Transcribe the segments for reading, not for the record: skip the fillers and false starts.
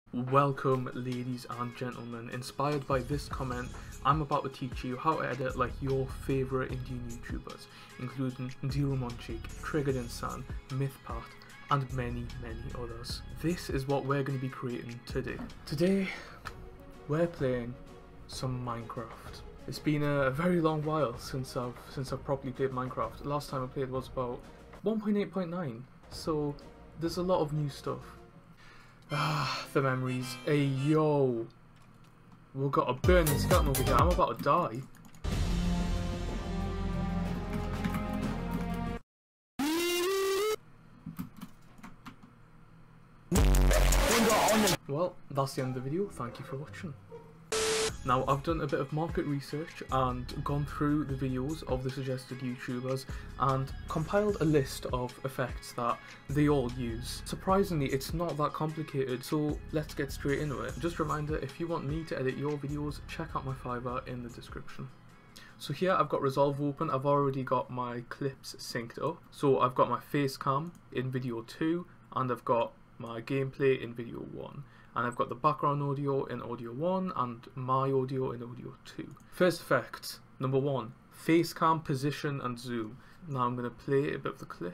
Welcome ladies and gentlemen. Inspired by this comment, I'm about to teach you how to edit like your favourite Indian YouTubers, including Davinci, Triggered Insaan, Mythpat and many others. This is what we're going to be creating today. Today we're playing some Minecraft. It's been a very long while since I've properly played Minecraft. The last time I played was about 1.8.9, so there's a lot of new stuff. The memories. Hey yo, we've got a burning skeleton over here. I'm about to die. Well, that's the end of the video. Thank you for watching. Now, I've done a bit of market research and gone through the videos of the suggested YouTubers and compiled a list of effects that they all use. Surprisingly, it's not that complicated, so let's get straight into it. Just a reminder, if you want me to edit your videos, check out my Fiverr in the description. So here I've got Resolve open. I've already got my clips synced up. So I've got my face cam in video 2 and I've got my gameplay in video 1. And I've got the background audio in audio 1 and my audio in audio 2. First effect, number 1, face cam position and zoom. Now I'm going to play a bit of the clip.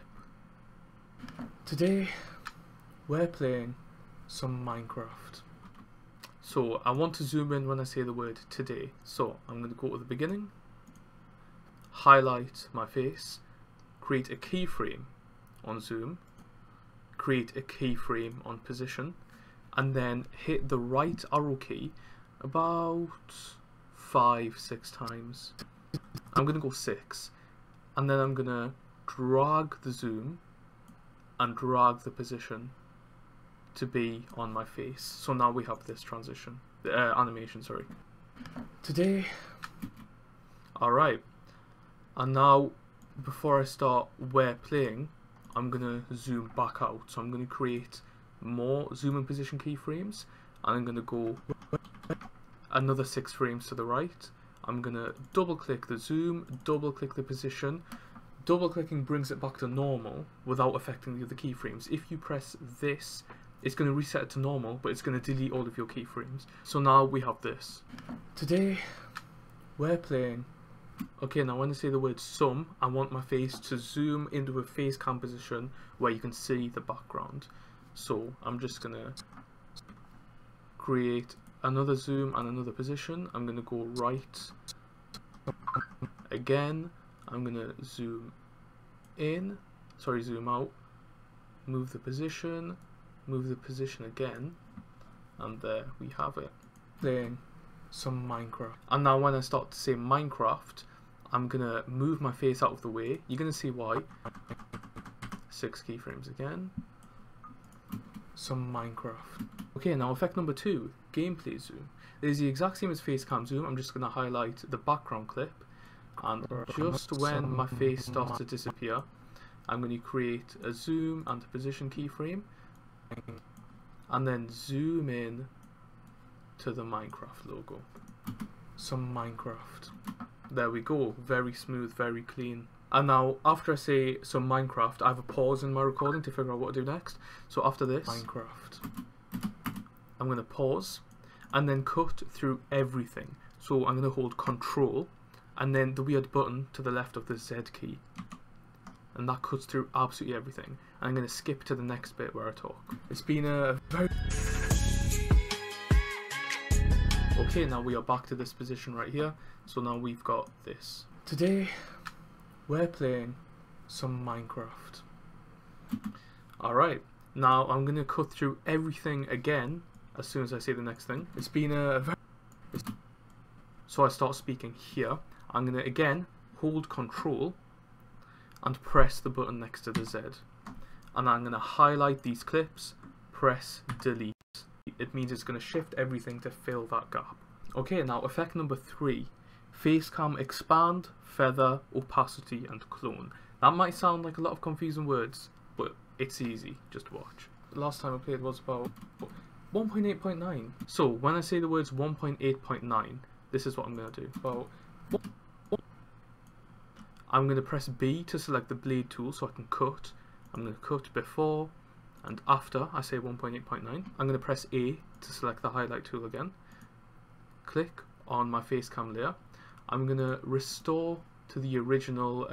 Today we're playing some Minecraft. So I want to zoom in when I say the word today. So I'm going to go to the beginning, highlight my face, create a keyframe on zoom, create a keyframe on position, and then hit the right arrow key about 5-6 times. I'm gonna go 6, and then I'm gonna drag the zoom and drag the position to be on my face. So now we have this transition, animation, sorry. Today, alright, and now before I start where playing, I'm gonna zoom back out. So I'm gonna create more zoom and position keyframes, and I'm going to go another 6 frames to the right. I'm going to double click the zoom, double click the position. Double clicking brings it back to normal without affecting the other keyframes. If you press this, it's going to reset it to normal, but it's going to delete all of your keyframes. So now we have this. Today we're playing. Okay, now when I say the word sum, I want my face to zoom into a face cam position where you can see the background. So I'm just gonna create another zoom and another position. I'm gonna go right again. I'm gonna zoom in, sorry, zoom out, move the position again, and there we have it. Playing some Minecraft. And now when I start to say Minecraft, I'm gonna move my face out of the way. You're gonna see why. 6 keyframes again. Some Minecraft. Okay, now effect number 2, gameplay zoom. It is the exact same as face cam zoom. I'm just going to highlight the background clip, and just when my face starts to disappear, I'm going to create a zoom and a position keyframe, and then zoom in to the Minecraft logo. Some Minecraft. There we go. Very smooth, very clean. And now, after I say some Minecraft, I have a pause in my recording to figure out what to do next. So after this, Minecraft, I'm going to pause and then cut through everything. So I'm going to hold Control and then the weird button to the left of the Z key. And that cuts through absolutely everything. And I'm going to skip to the next bit where I talk. It's been a very... Okay, now we are back to this position right here. So now we've got this. Today we're playing some Minecraft. Alright, now I'm going to cut through everything again as soon as I say the next thing. It's been a very... So I start speaking here. I'm going to again hold Control and press the button next to the Z. And I'm going to highlight these clips, press delete. It means it's going to shift everything to fill that gap. Okay, now effect number 3. Facecam expand, feather, opacity and clone. That might sound like a lot of confusing words, but it's easy, just watch. The last time I played was about 1.8.9. So when I say the words 1.8.9, this is what I'm going to do. About I'm going to press B to select the blade tool so I can cut. I'm going to cut before and after I say 1.8.9, I'm going to press A to select the highlight tool again, click on my face cam layer. I'm going to restore to the original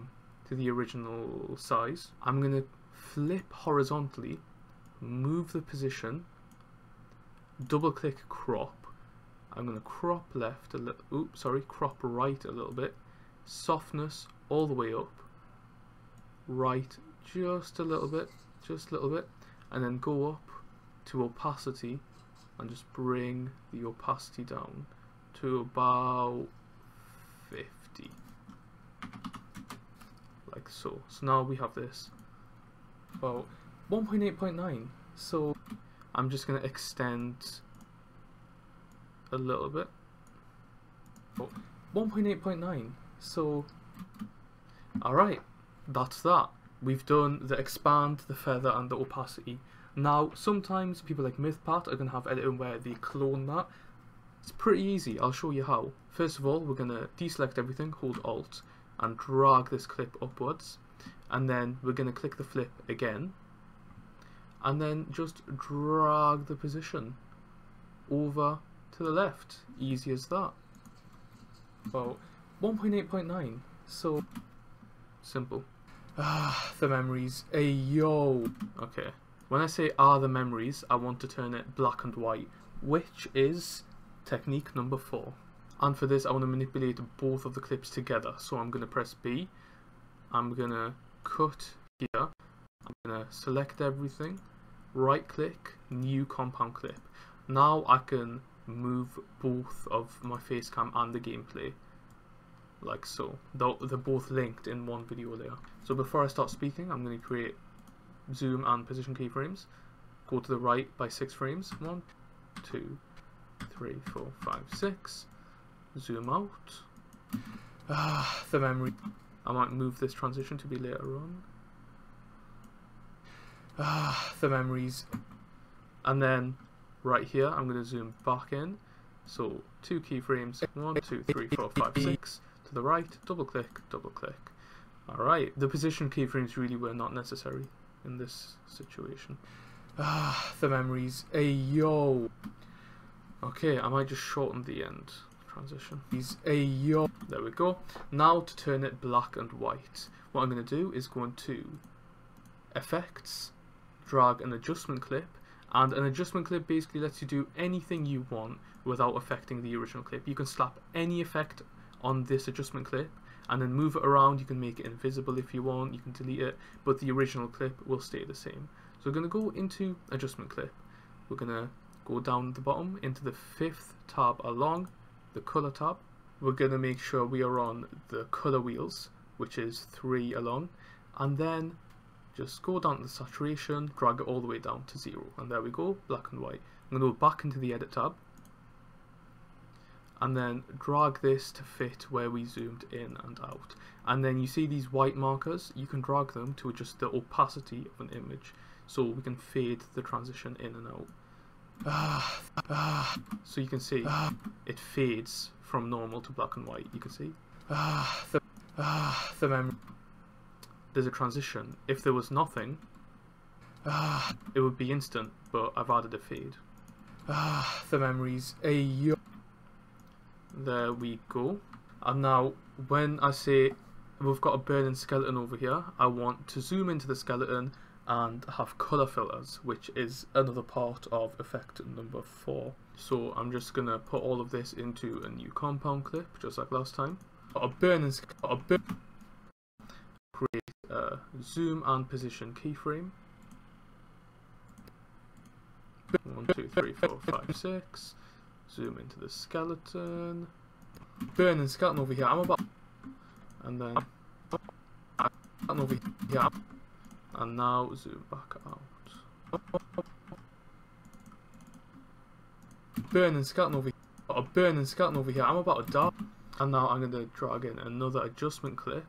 size. I'm going to flip horizontally, move the position, double click crop. I'm going to crop left a little, crop right a little bit, softness all the way up, right just a little bit, and then go up to opacity and just bring the opacity down to about 50, like so. So now we have this about 1.8.9. so I'm just going to extend a little bit. 1.8.9. so alright, that's that. We've done the expand, the feather and the opacity. Now sometimes people like Mythpat are going to have editing where they clone that. It's pretty easy, I'll show you how. First of all, we're going to deselect everything, hold Alt and drag this clip upwards, and then we're going to click the flip again and then just drag the position over to the left. Easy as that. Well, 1.8.9, so simple. The memories. Ayo. Okay, when I say the memories, I want to turn it black and white, which is technique number 4. And for this I want to manipulate both of the clips together, so I'm going to press B, I'm going to cut here, I'm going to select everything, right click, new compound clip. Now I can move both of my face cam and the gameplay like so. They're both linked in one video layer. So before I start speaking, I'm going to create zoom and position keyframes. Go to the right by 6 frames. 1, 2, 3, 4, 5, 6. Zoom out. The memory. I might move this transition to be later on. The memories. And then right here, I'm going to zoom back in. So 2 keyframes. 1, 2, 3, 4, 5, 6. To the right, double click, double click. Alright, the position keyframes really were not necessary in this situation. The memories. Ayo. Okay, I might just shorten the end transition. Ayo. There we go. Now to turn it black and white, what I'm going to do is go into Effects, drag an adjustment clip, and an adjustment clip basically lets you do anything you want without affecting the original clip. You can slap any effect on this adjustment clip and then move it around. You can make it invisible if you want, you can delete it, but the original clip will stay the same. So we're going to go into adjustment clip, we're going to go down at the bottom into the 5th tab along, the color tab. We're going to make sure we are on the color wheels, which is 3 along, and then just go down to the saturation, drag it all the way down to 0, and there we go, black and white. I'm going to go back into the edit tab and then drag this to fit where we zoomed in and out. And then you see these white markers, you can drag them to adjust the opacity of an image, so we can fade the transition in and out. So you can see it fades from normal to black and white. You can see the memory. There's a transition. If there was nothing, it would be instant, but I've added a fade. The memories. Ayo. There we go. And now when I say we've got a burning skeleton over here, I want to zoom into the skeleton and have color filters, which is another part of effect number 4. So I'm just gonna put all of this into a new compound clip, just like last time. Create a zoom and position keyframe. 1, 2, 3, 4, 5, 6. Zoom into the skeleton. Burning skeleton over here. I'm about, and then over here, and now zoom back out. Burning skeleton over here. A burning skeleton over here. I'm about to die. And now I'm going to drag in another adjustment clip,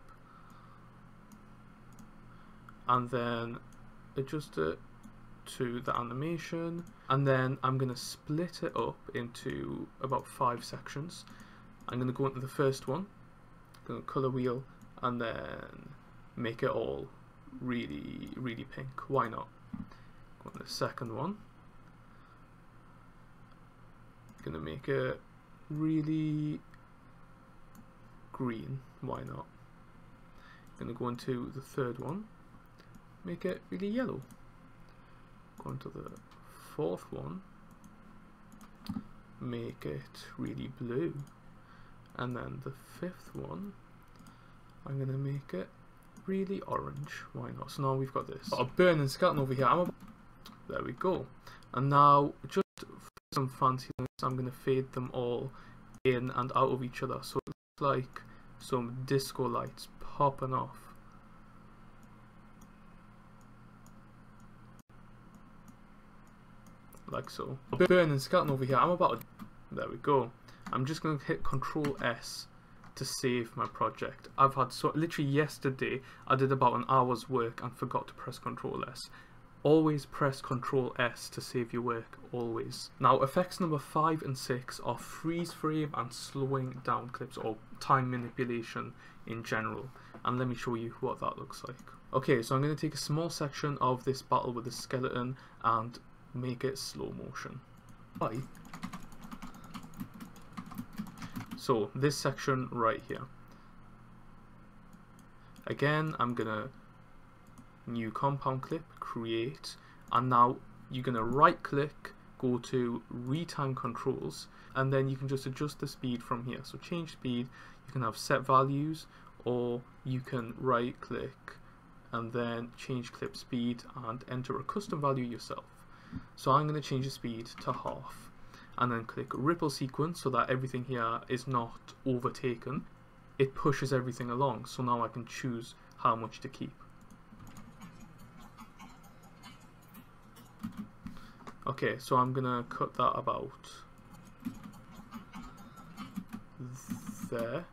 and then adjust it to the animation, and then I'm going to split it up into about 5 sections. I'm going to go into the first one, going to color wheel, and then make it all really pink. Why not? Go on the second one. Gonna make it really green, why not? Gonna go into the third one, make it really yellow. Go into the fourth one, make it really blue. And then the fifth one, I'm gonna make it really orange, why not? So now we've got this. Got a burning skeleton over here. There we go. And now, just for some fanciness, I'm gonna fade them all in and out of each other, so it looks like some disco lights popping off. Like so. A burning skeleton over here. There we go. I'm just going to hit Control S to save my project. I've had literally yesterday I did about an hour's work and forgot to press Control S. Always press Control S to save your work, always. Now effects number 5 and 6 are freeze frame and slowing down clips, or time manipulation in general. And let me show you what that looks like. Okay, so I'm going to take a small section of this battle with the skeleton and make it slow motion. Bye. So this section right here. Again, I'm gonna new compound clip, create, and now you're gonna right click, go to retime controls, and then you can just adjust the speed from here. So change speed, you can have set values, or you can right click and then change clip speed and enter a custom value yourself. So I'm going to change the speed to half, and then click ripple sequence so that everything here is not overtaken. It pushes everything along, so now I can choose how much to keep. Okay, so I'm going to cut that about there,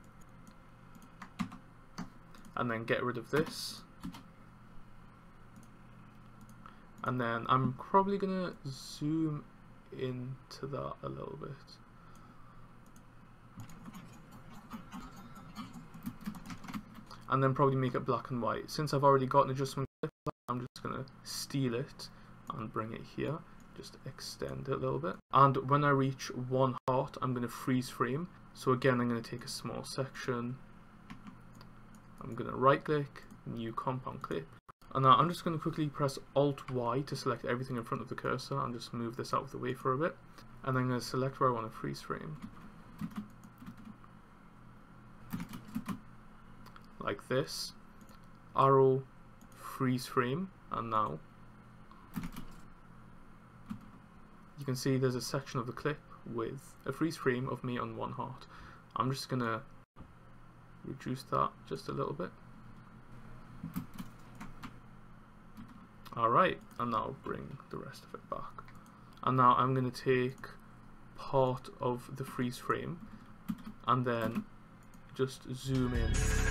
and then get rid of this. And then I'm probably gonna zoom into that a little bit. And then probably make it black and white. Since I've already got an adjustment clip, I'm just gonna steal it and bring it here. Just extend it a little bit. And when I reach 1 heart, I'm gonna freeze frame. So again, I'm gonna take a small section. I'm gonna right click, new compound clip. And now I'm just going to quickly press Alt-Y to select everything in front of the cursor and just move this out of the way for a bit. And then I'm going to select where I want to freeze frame. Like this. Arrow, freeze frame, and now you can see there's a section of the clip with a freeze frame of me on 1 heart. I'm just going to reduce that just a little bit. Alright, and now bring the rest of it back. And now I'm going to take part of the freeze frame and then just zoom in.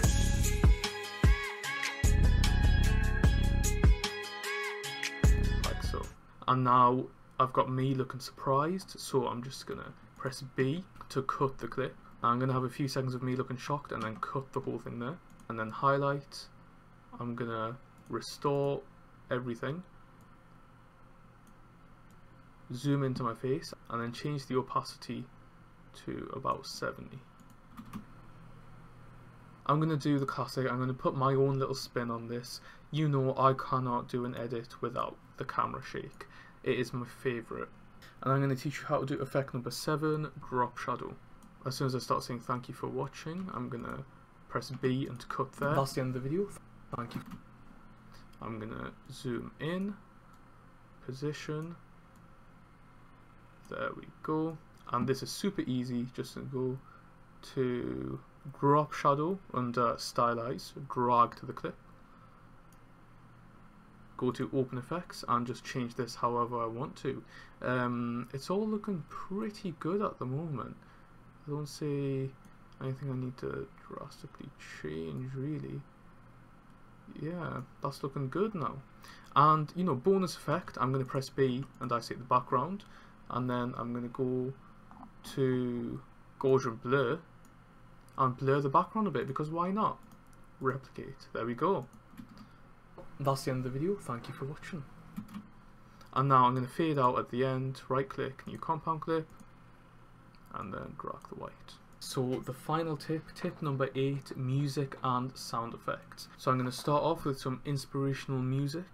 Like so. And now I've got me looking surprised, so I'm just going to press B to cut the clip. Now I'm going to have a few seconds of me looking shocked and then cut the whole thing there. And then highlight. I'm going to restore everything, zoom into my face, and then change the opacity to about 70. I'm going to do the classic. I'm going to put my own little spin on this. You know I cannot do an edit without the camera shake. It is my favourite. And I'm going to teach you how to do effect number 7, drop shadow. As soon as I start saying thank you for watching, I'm going to press B and cut there. That's the end of the video. Thank you. I'm gonna zoom in, position, there we go, and this is super easy. Just go to drop shadow under stylize, drag to the clip, go to open effects and just change this however I want to. It's all looking pretty good at the moment. I don't see anything I need to drastically change really. Yeah, that's looking good now. And you know, bonus effect, I'm going to press B and isolate the background, and then I'm going to go to Gaussian blur and blur the background a bit, because why not? Replicate. There we go. That's the end of the video. Thank you for watching. And now I'm going to fade out at the end, right click, new compound clip, and then drag the white. So the final tip number 8, music and sound effects. So I'm going to start off with some inspirational music.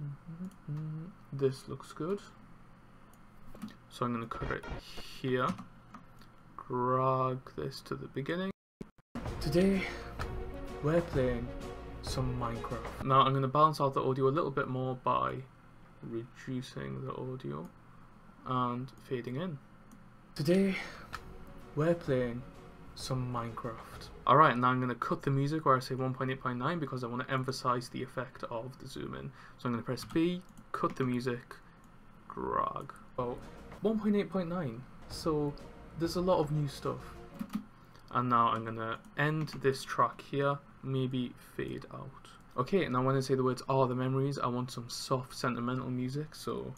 This looks good. So I'm going to cut it here, drag this to the beginning. Today we're playing some Minecraft. Now I'm going to balance out the audio a little bit more by reducing the audio and fading in. Today we're playing some Minecraft. Alright, now I'm going to cut the music where I say 1.8.9 because I want to emphasize the effect of the zoom in. So I'm going to press B, cut the music, drag. Oh, 1.8.9, so there's a lot of new stuff. And now I'm going to end this track here, maybe fade out. Okay, now when I say the words "are the memories," I want some soft sentimental music, so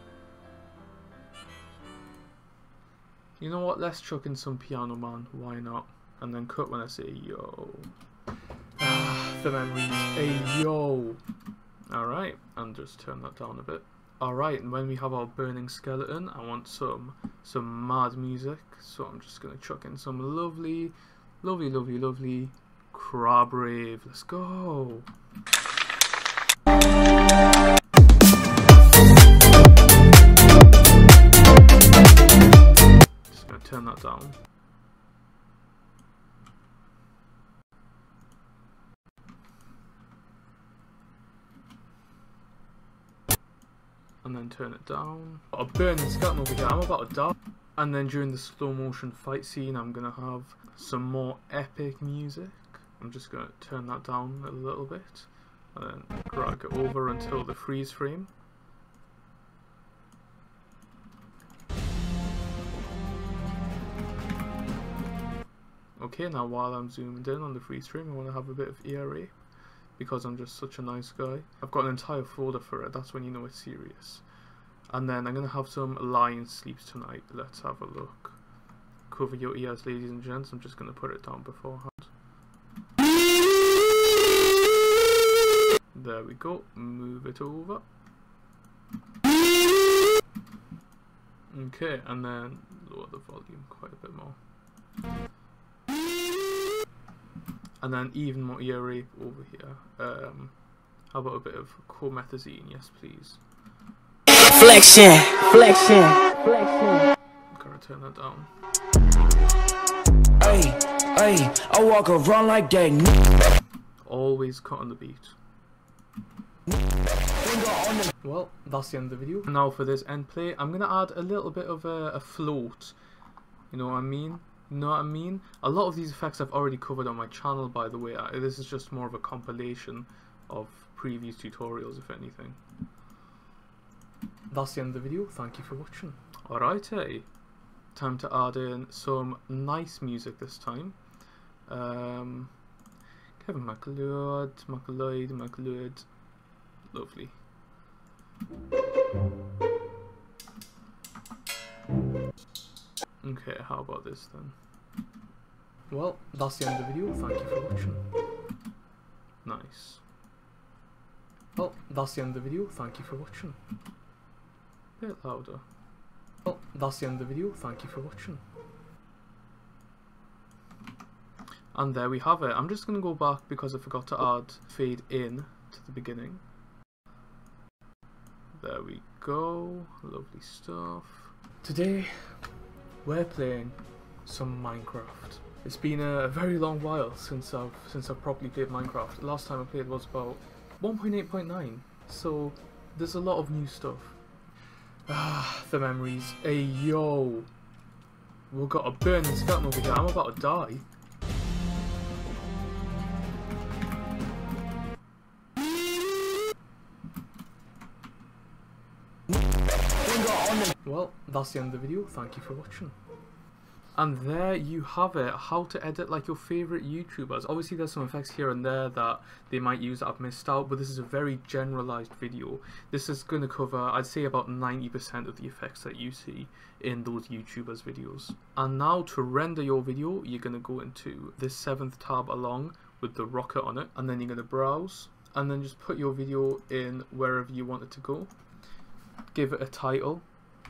you know what, let's chuck in some Piano Man, why not? And then cut when I say yo. The memories, hey yo. Alright, and just turn that down a bit. Alright, and when we have our burning skeleton, I want some mad music, so I'm just going to chuck in some lovely crab rave. Let's go. Just going to turn that down. And then turn it down. Got a burning skeleton over here, I'm about to die. And then during the slow motion fight scene, I'm gonna have some more epic music. I'm just gonna turn that down a little bit and then drag it over until the freeze frame. Okay, now while I'm zoomed in on the freeze frame, I want to have a bit of ear rape. Because I'm just such a nice guy. I've got an entire folder for it, that's when you know it's serious. And then I'm going to have some Lion Sleeps Tonight. Let's have a look. Cover your ears, ladies and gents. I'm just going to put it down beforehand. There we go. Move it over. Okay, and then lower the volume quite a bit more. And then even more ear rape over here. How about a bit of comethazine? Yes, please. Flexion. Gotta turn that down. Hey, I walk around like that. Always cut on the beat. Well, that's the end of the video. Now for this end play, I'm gonna add a little bit of a float. You know what I mean? A lot of these effects I've already covered on my channel, by the way. This is just more of a compilation of previous tutorials, if anything. That's the end of the video. Thank you for watching. Alrighty. Time to add in some nice music this time. Kevin MacLeod. Lovely. Okay, how about this then? Well, that's the end of the video. Thank you for watching. Nice. Well, that's the end of the video. Thank you for watching. A bit louder. Well, that's the end of the video. Thank you for watching. And there we have it. I'm just going to go back because I forgot to add fade in to the beginning. There we go. Lovely stuff. Today we're playing some Minecraft. It's been a very long while since I've properly played Minecraft. The last time I played was about 1.8.9, so there's a lot of new stuff. The memories. Hey yo, we've got a burning skeleton over here. I'm about to die. Well, that's the end of the video. Thank you for watching. And there you have it, how to edit like your favourite YouTubers. Obviously there's some effects here and there that they might use that I've missed out, but this is a very generalised video. This is going to cover, I'd say, about 90% of the effects that you see in those YouTubers' videos. And now to render your video, you're going to go into this 7th tab along with the rocket on it, and then you're going to browse, and then just put your video in wherever you want it to go. give it a title,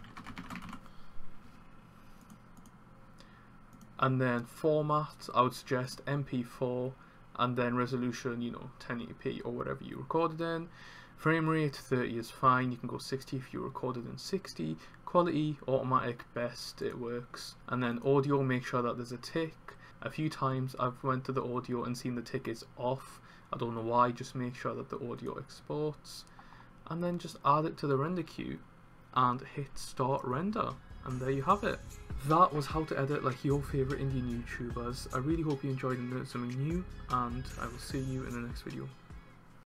and then format, I would suggest MP4, and then resolution, you know, 1080p or whatever you recorded in. Frame rate 30 is fine, you can go 60 if you recorded in 60. Quality, automatic, best, it works. And then audio, make sure that there's a tick. A few times I've went to the audio and seen the tick is off. I don't know why, just make sure that the audio exports. And then just add it to the render queue and hit start render. And there you have it. That was how to edit like your favourite Indian YouTubers. I really hope you enjoyed and learned something new, and I will see you in the next video.